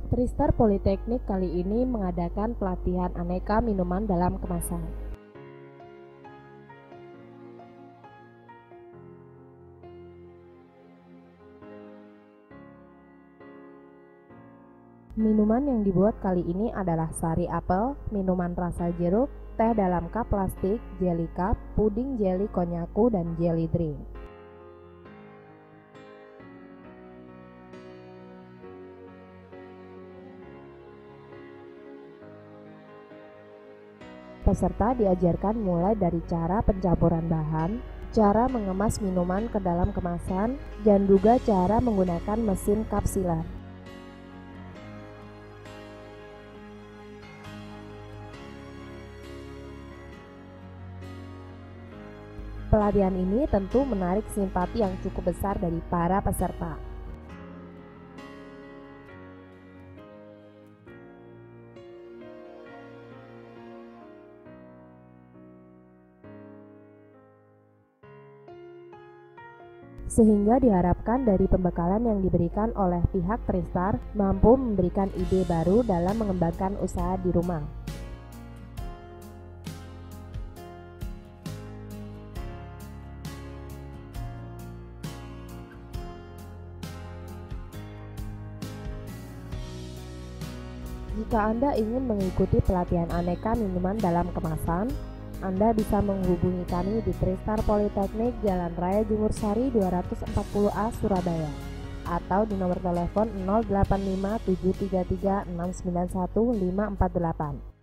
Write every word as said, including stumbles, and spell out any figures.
Tristar Politeknik kali ini mengadakan pelatihan aneka minuman dalam kemasan. Minuman yang dibuat kali ini adalah sari apel, minuman rasa jeruk, teh dalam cup plastik, jelly cup, puding jelly konyaku, dan jelly drink. Peserta diajarkan mulai dari cara pencampuran bahan, cara mengemas minuman ke dalam kemasan, dan juga cara menggunakan mesin kapsiler. Pelatihan ini tentu menarik simpati yang cukup besar dari para peserta. Sehingga diharapkan dari pembekalan yang diberikan oleh pihak Tristar mampu memberikan ide baru dalam mengembangkan usaha di rumah. Jika Anda ingin mengikuti pelatihan aneka minuman dalam kemasan, Anda bisa menghubungi kami di Tristar Politeknik Jalan Raya Jungursari dua ratus empat puluh A Surabaya atau di nomor telepon nol delapan lima tujuh tiga tiga enam sembilan satu lima empat delapan.